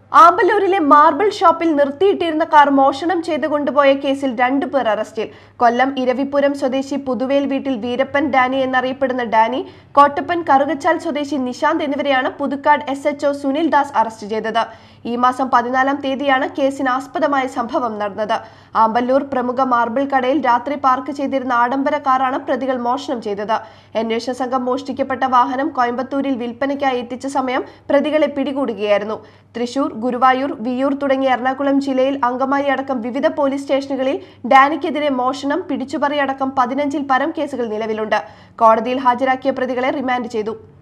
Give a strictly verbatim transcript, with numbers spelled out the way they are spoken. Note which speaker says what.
Speaker 1: ആമ്പല്ലൂരിലെ marble ഷോപ്പിൽ നിർത്തിയിട്ടിരുന്ന car മോഷണം ചെയ്തു കൊണ്ടുപോയ കേസിൽ രണ്ടു പേർ അറസ്റ്റിൽ. കൊല്ലം ഇരവിപുരം സ്വദേശി പുതുവേൽ വീട്ടിൽ വീരപ്പൻ ഡാനി എന്നറിയപ്പെടുന്ന ഡാനി, കോട്ടപ്പൻ കറുകച്ചാൽ സ്വദേശി നിശാന്ത് എന്നിവരെയാണ് Puthukkad S H O Sunil Das arrest ചെയ്തത്. ഈ മാസം പതിനാലാം തീയതിയാണ് കേസിന് ആസ്പദമായ സംഭവം നടന്നത്. ആമ്പല്ലൂർ പ്രമുഖ മാർബിൾ കടയിൽ രാത്രി പാർക്ക് ചെയ്തിരുന്ന ആഡംബര കാറാണ് പ്രതികൾ മോഷണം ചെയ്തത്. അന്വേഷണ സംഘം മോഷ്ടിക്കപ്പെട്ട വാഹനം കോയമ്പത്തൂരിൽ വിൽപ്പനയ്ക്കായി എത്തിച്ച സമയം പ്രതികളെ പിടികൂടുകയായിരുന്നു. തൃശൂർ, ഗുരുവായൂർ, വിയ്യൂർ തുടങ്ങിയ എറണാകുളം ജില്ലയിൽ അങ്കമാലി അടക്കം വിവിധ പോലീസ് സ്റ്റേഷനുകളിൽ ഡാനിക്കെതിരെ മോഷണം, പിടിച്ചുപറി അടക്കം പതിനഞ്ചിൽ പരം കേസുകൾ നിലവിലുണ്ട്. കോടതിയിൽ ഹാജരാക്കിയ പ്രതികളെ റിമാൻഡ് ചെയ്തു.